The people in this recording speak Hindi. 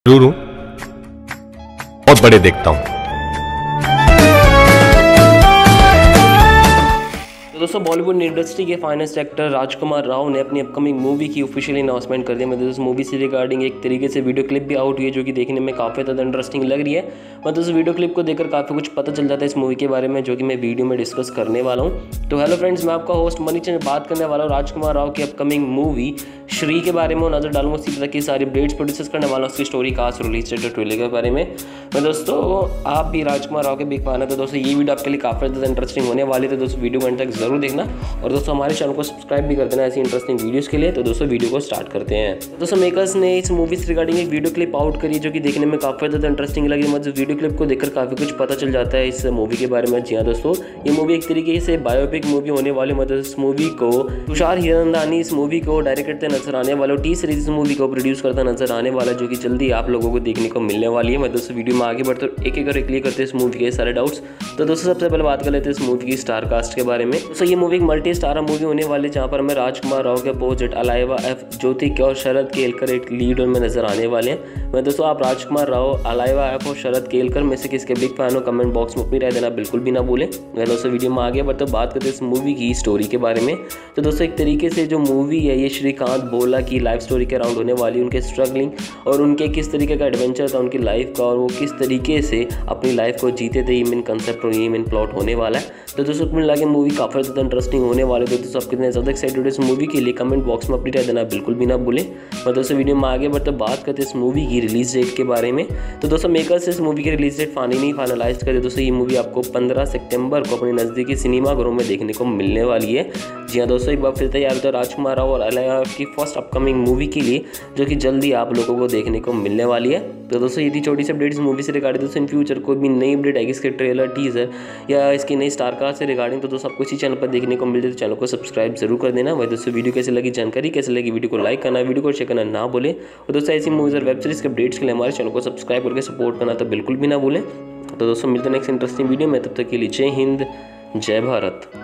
जरूर हूं, बहुत बड़े देखता हूं। दोस्तों बॉलीवुड इंडस्ट्री के फाइनेस्ट एक्टर राजकुमार राव ने अपनी अपकमिंग मूवी की ऑफिशियली अनाउंसमेंट कर दिया। मतलब इस मूवी से रिगार्डिंग एक तरीके से वीडियो क्लिप भी आउट हुई है जो कि देखने में काफ़ी ज़्यादा इंटरेस्टिंग लग रही है। मतलब उस वीडियो क्लिप को देखकर काफ़ी कुछ पता चल जाता है इस मूवी के बारे में, जो कि मैं वीडियो में डिस्कस करने वाला हूँ। तो हेलो फ्रेंड्स, मैं आपका होस्ट मनी चंद बात करने वाला हूँ राजकुमार राव की अपकमिंग मूवी श्री के बारे में नजर डालूंगा। उसी तरह की सारी अपडेट्स पर डिस्कस करने वाला हूँ, उसकी स्टोरी, कास्ट, रिलीज डेट और ट्रेलर के बारे में। मैं दोस्तों आप भी राजकुमार राव के बिग फैन है तो दोस्तों ये वीडियो आपके लिए काफ़ी ज़्यादा इंटरेस्टिंग होने वाली है। तो दोस्तों वीडियो को अंत तक जरूर देखना और दोस्तों हमारे चैनल को सब्सक्राइब भी कर देना ऐसी इंटरेस्टिंग वीडियोस के लिए। तो दोस्तों वीडियो को स्टार्ट करते हैं। दोस्तों मेकर्स ने इस मूवी से रिगार्डिंग एक वीडियो क्लिप आउट करी जो कि देखने में काफ़ी ज़्यादा इंटरेस्टिंग लगी। मतलब वीडियो क्लिप को देखकर काफ़ी कुछ पता चल जाता है इस मूवी के बारे में। जी हाँ दोस्तों, ये मूवी एक तरीके से बायोपिक मूवी होने वाली। मतलब इस मूवी को तुषार हिरनंदानी इस मूवी को डायरेक्ट करते नजर आने वाले, टी सीरीज इस मूवी को प्रोड्यूस करता नजर आने वाला, जो कि जल्दी आप लोगों को देखने को मिलने वाली है। मैं दोस्तों वीडियो में आगे बढ़ते एक एक और क्लियर करते हैं इस मूवी के सारे डाउट्स। तो दोस्तों सबसे पहले बात कर लेते हैं इस मूवी की स्टार कास्ट के बारे में। दोस्तों ये मूवी एक मल्टी स्टार मूवी होने वाली है जहाँ पर हमें राजकुमार राव के अपोजिट अलाइवा एफ, ज्योति और शरद केलकर एक लीड रोल में नजर आने वाले हैं। मैं दोस्तों आप राजकुमार राव, अलाइवा एफ और शरद केलकर में से किसके बिग फैन हो कमेंट बॉक्स में अपनी राय देना बिल्कुल भी ना भूलें। मैं दोस्तों वीडियो में आगे बढ़ते बात करते हैं इस मूवी की स्टोरी के बारे में। तो दोस्तों एक तरीके से जो मूवी है ये श्रीकांत बोला की लाइफ स्टोरी के अराउंड होने वाली, उनके स्ट्रगलिंग और उनके किस तरीके का एडवेंचर था उनकी लाइफ का, और वो किस तरीके से अपनी लाइफ को जीते थे। ये मेन कंसेप्ट और ये मेन प्लॉट होने वाला है। तो दोस्तों कुल मिला के मूवी काफ़ी ज़्यादा इंटरेस्टिंग होने वाले। तो दोस्तों आप कितने ज़्यादा एक्साइटेड इस मूवी के लिए कमेंट बॉक्स में अपनी राय देना बिल्कुल भी ना भूलें। और दोस्तों वीडियो में आगे बढ़ते बात करते हैं इस मूवी की रिलीज डेट के बारे में। तो दोस्तों मेकर्स इस मूवी की रिलीज डेट फाइनलाइज करे। दोस्तों ये मूवी आपको 15 सितंबर को अपने नज़दीकी सिनेमा घरों में देखने को मिलने वाली है। जी हाँ दोस्तों, एक बार फिर तैयार होता है राजकुमार राव और अलाइवा की फर्स्ट अपकमिंग मूवी के लिए, जो कि जल्दी आप लोगों को देखने को मिलने वाली है। तो दोस्तों ये थी छोटी सी अपडेट इस मूवी से रिगार्डिंग। दोस्तों इन फ्यूचर कोई भी नई अपडेट आएगी इसके ट्रेलर, टीजर या इसकी नई स्टार कास्ट से रिगार्डिंग, तो दोस्तों आपको इसी चैनल पर देखने को मिल जाए। तो चैनल को सब्सक्राइब जरूर कर देना। वही दोस्तों वीडियो कैसे लगी, जानकारी कैसे लगी, वीडियो को लाइक करना, वीडियो को शेयर करना ना भूलें। और दोस्तों ऐसी मूवीज और वेब सीरीज के अपडेट्स के लिए हमारे चैनल को सब्सक्राइब करके सपोर्ट करना तो बिल्कुल भी ना भूलें। तो दोस्तों मिलते हैं नेक्स्ट इंटरेस्टिंग वीडियो में, तब तक के लिए जय हिंद, जय भारत।